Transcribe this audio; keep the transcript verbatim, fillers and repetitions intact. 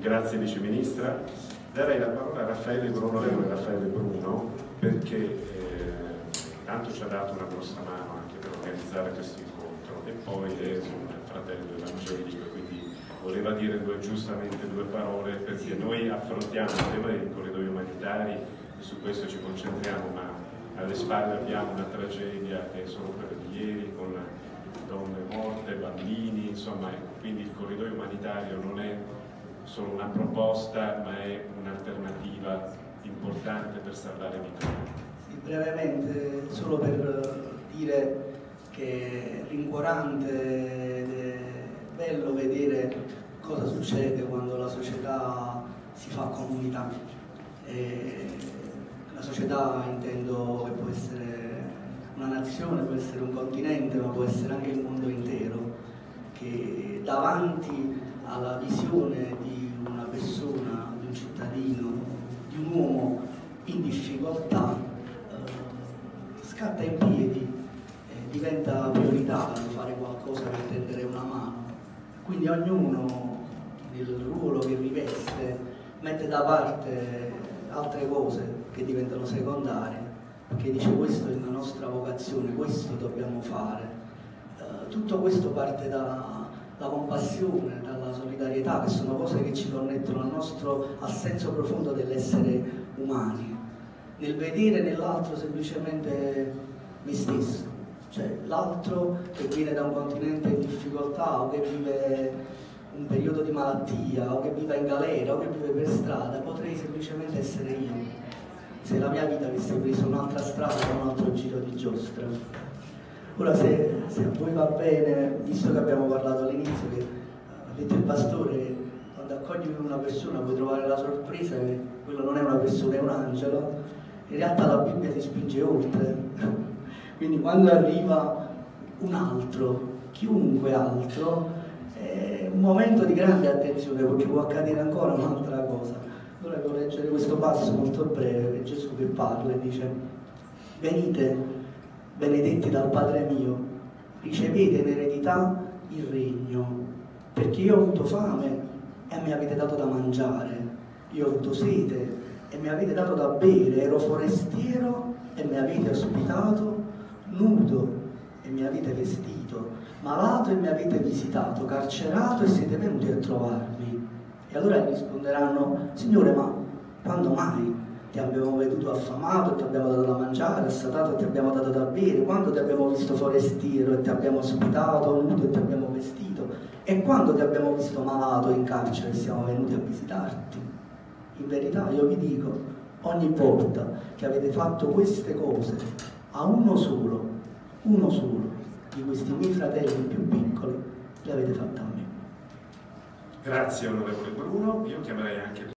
Grazie Vice Ministra. Darei la parola a Raffaele Bruno, onorevole Raffaele Bruno, perché eh, tanto ci ha dato una grossa mano anche per organizzare questo incontro e poi è un fratello evangelico, quindi voleva dire due, giustamente due parole, perché noi affrontiamo il tema dei corridoi umanitari e su questo ci concentriamo, ma alle spalle abbiamo una tragedia che è solo quella di ieri, con donne morte, bambini, insomma, quindi il corridoio umanitario non è solo una proposta, ma è un'alternativa importante per salvare vite. Sì, brevemente, solo per dire che è rincuorante ed è bello vedere cosa succede quando la società si fa comunità. E la società intendo che può essere una nazione, può essere un continente, ma può essere anche il mondo intero, che davanti alla visione di una persona, di un cittadino, di un uomo in difficoltà, eh, scatta in piedi e diventa prioritario fare qualcosa per tendere una mano. Quindi ognuno nel ruolo che riveste mette da parte altre cose che diventano secondarie, perché dice questo è la nostra vocazione, questo dobbiamo fare. Eh, tutto questo parte da la compassione, dalla solidarietà, che sono cose che ci connettono al nostro, al senso profondo dell'essere umani, nel vedere nell'altro semplicemente me stesso, cioè l'altro che viene da un continente in difficoltà o che vive un periodo di malattia o che vive in galera o che vive per strada, potrei semplicemente essere io, se la mia vita avesse preso un'altra strada o un altro giro di giostra. Ora, se, se a voi va bene, visto che abbiamo parlato all'inizio, che ha detto il pastore, quando accogli una persona puoi trovare la sorpresa che quello non è una persona, è un angelo, in realtà la Bibbia si spinge oltre. Quindi quando arriva un altro, chiunque altro, è un momento di grande attenzione, perché può accadere ancora un'altra cosa. Allora devo leggere questo passo molto breve, Gesù che parla e dice: venite, benedetti dal Padre mio, ricevete in eredità il regno, perché io ho avuto fame e mi avete dato da mangiare, io ho avuto sete e mi avete dato da bere, ero forestiero e mi avete ospitato, nudo e mi avete vestito, malato e mi avete visitato, carcerato e siete venuti a trovarmi. E allora risponderanno: Signore, ma quando mai ti abbiamo veduto affamato e ti abbiamo dato da mangiare, assatato e ti abbiamo dato da bere? Quando ti abbiamo visto forestiero e ti abbiamo ospitato, nudo e ti abbiamo vestito? E quando ti abbiamo visto malato in carcere e siamo venuti a visitarti? In verità io vi dico, ogni volta che avete fatto queste cose a uno solo, uno solo di questi miei fratelli più piccoli, le avete fatte a me. Grazie onorevole Bruno, io chiamerei anche